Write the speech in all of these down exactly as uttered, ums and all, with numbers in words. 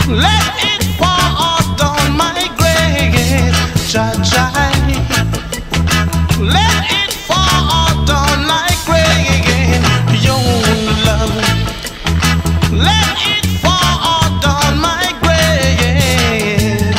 Let it fall down my grave, Jah-Jah. Let it fall down like rain, your love. Let it fall down my grave.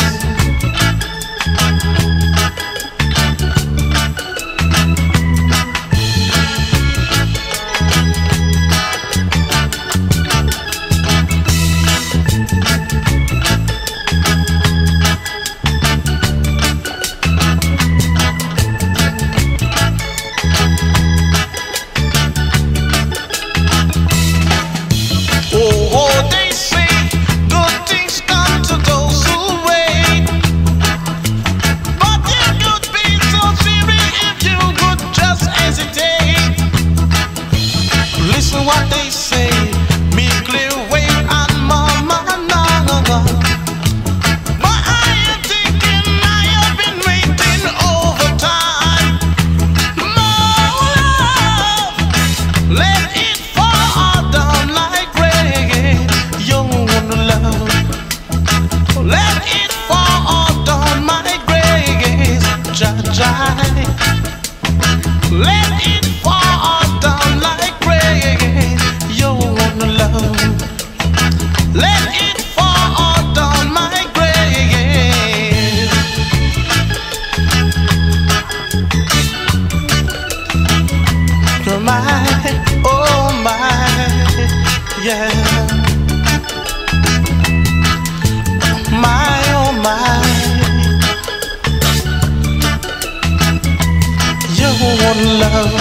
What they say, me clear way and mama no. But I am thinking I have been waiting over time. More love, let it fall down like rain. Your love, let it fall down my grace, Jah-Jah. Let it fall down like rain. Let it fall down my grave. My, oh my, yeah. My, oh my. Your love.